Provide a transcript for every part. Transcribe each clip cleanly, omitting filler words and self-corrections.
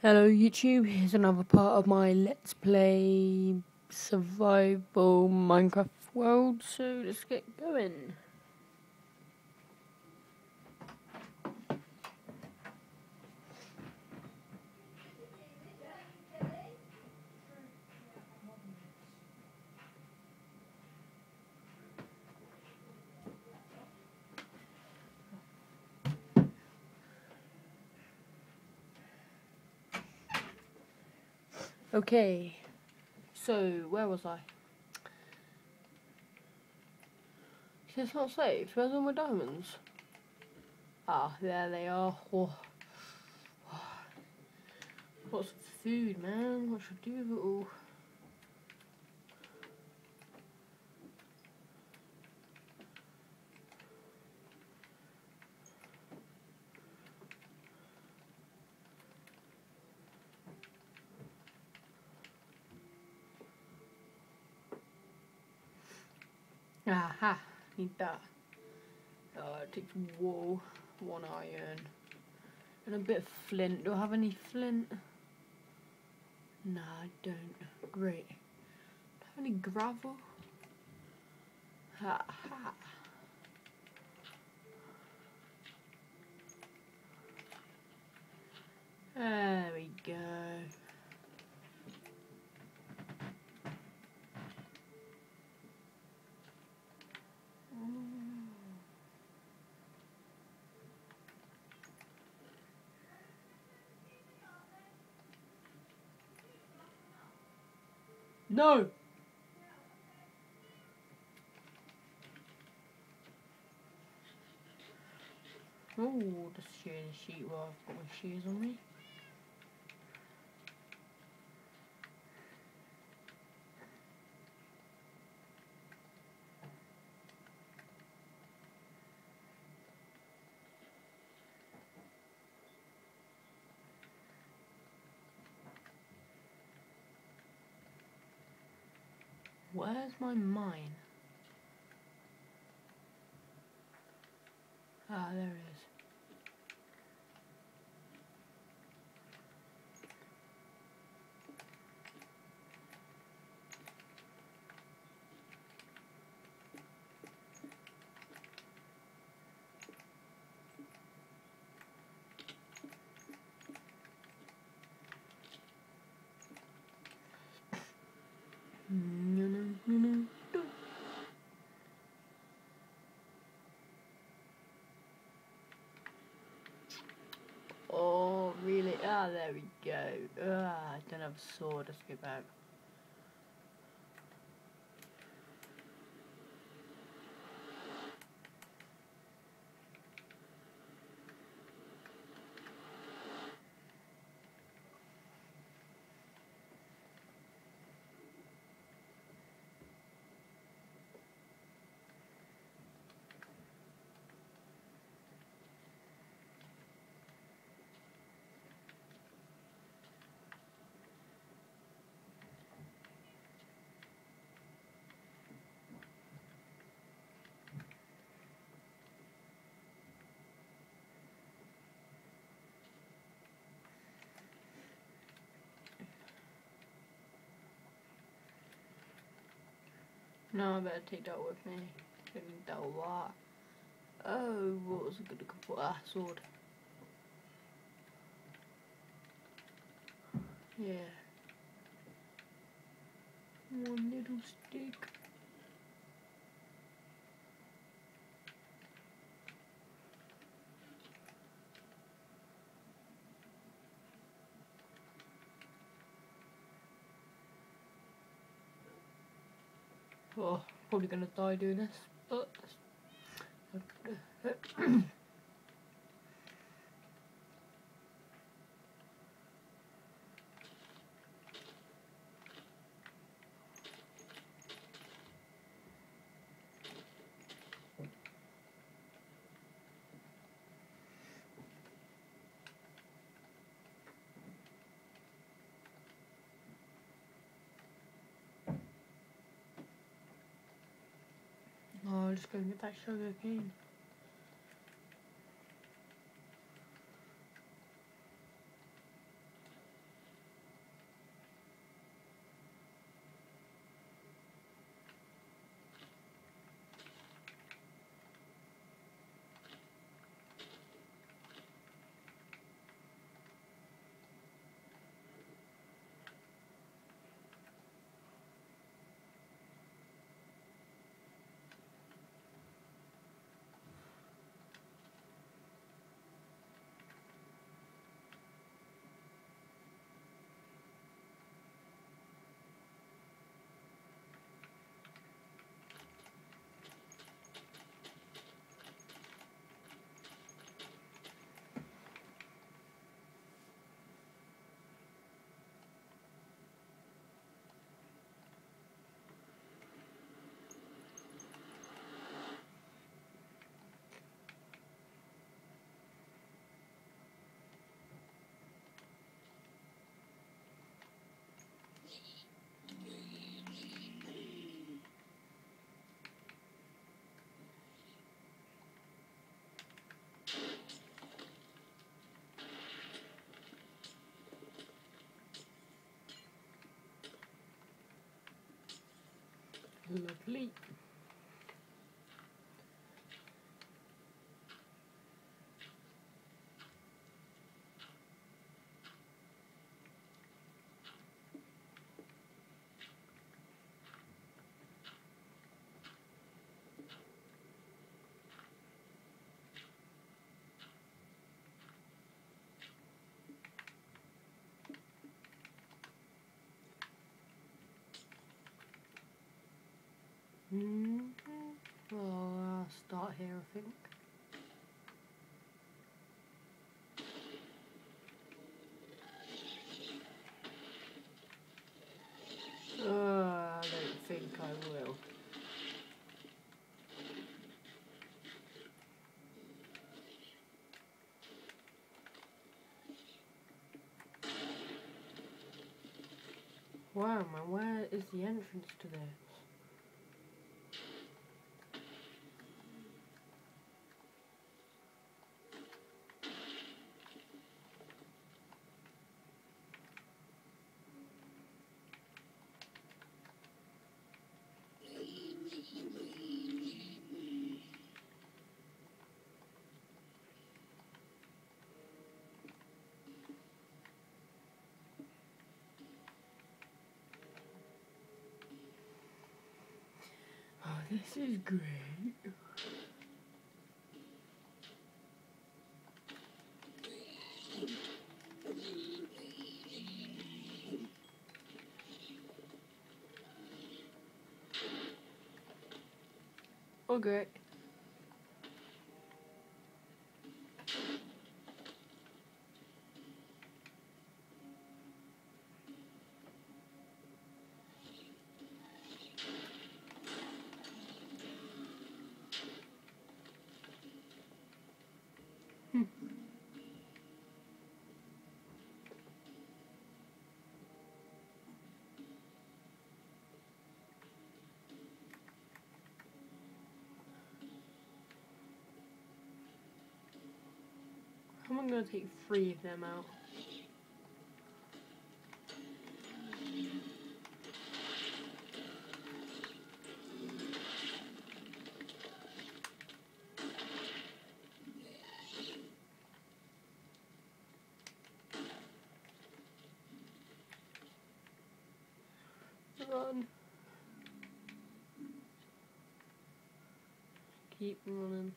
Hello YouTube, here's another part of my Let's Play Survival Minecraft World, so let's get going. Okay, so where was I? It's not safe, where's all my diamonds? Ah, there they are. Oh. Lots of food, man, what should I do with it all? Aha, need that. It takes wool, 1 iron, and a bit of flint. Do I have any flint? Nah, I don't. Great. Do I have any gravel? Ha ha. There we go. No! Oh, just shearing a sheep while I've got my shears on me. Where's my mine? Ah, there it is. Oh, really? Ah, there we go. Ah, I don't have a sword. Let's go back. No, I better take that with me. I need that a lot. Oh, what was I gonna go for? Ah, sword. Yeah. One little stick. Oh, probably gonna die doing this, but oh, I'll just go and get that sugar cane. Lovely. Well, I'll start here, I think. I don't think I will. Wow, man, where is the entrance to this? Oh, this is great. Okay. I'm going to take 3 of them out. Run. Keep running.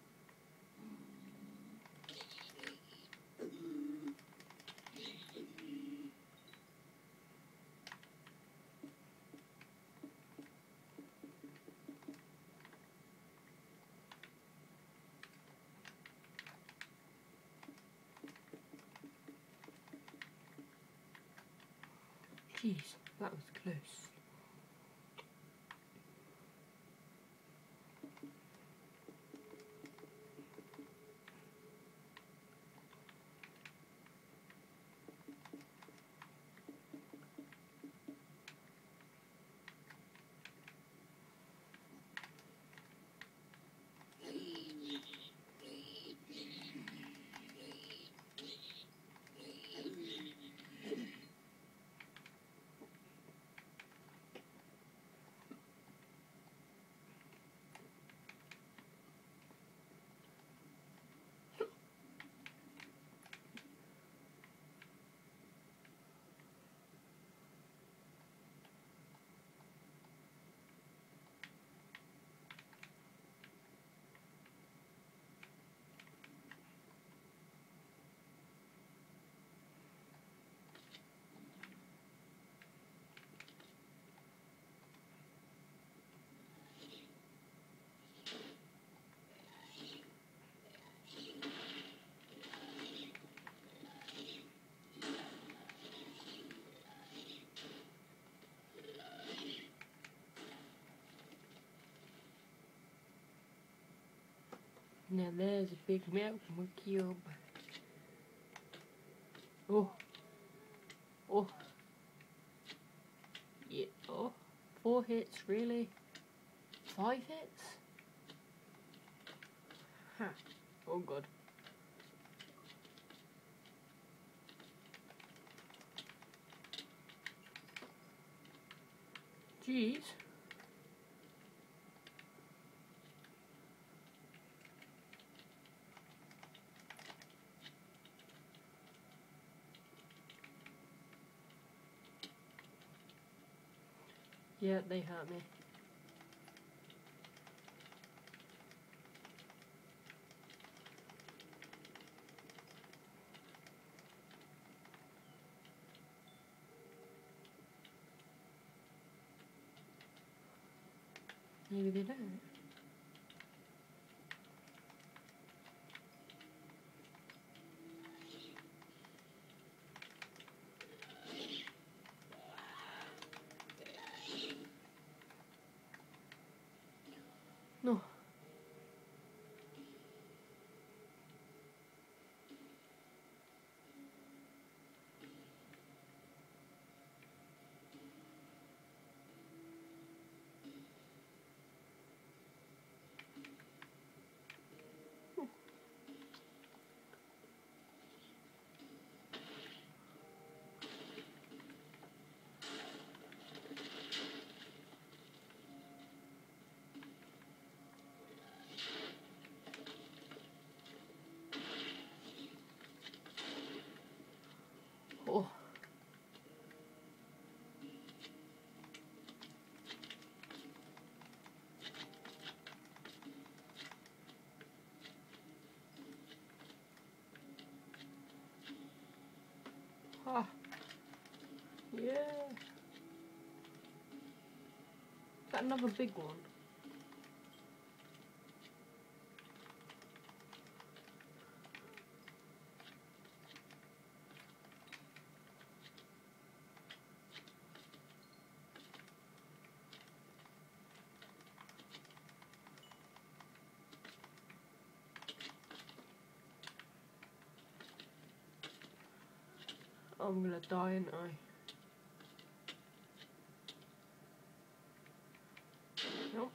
Jeez, that was close. Now there's a big milk cube. Oh. Oh. Yeah. Oh. 4 hits, really? 5 hits? Huh. Oh god. Jeez. Yeah, they hurt me. Maybe they don't. No. Oh. Ah. Yeah. Is that another big one? I'm gonna die, ain't I? Nope.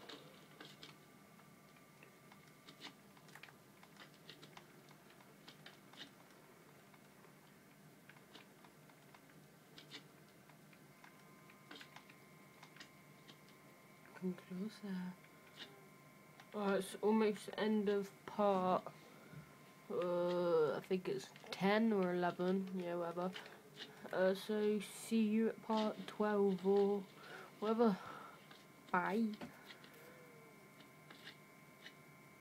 Come closer. Alright, it's almost the end of part, I think it's 10 or 11, yeah, whatever. So see you at part 12 or whatever. Bye.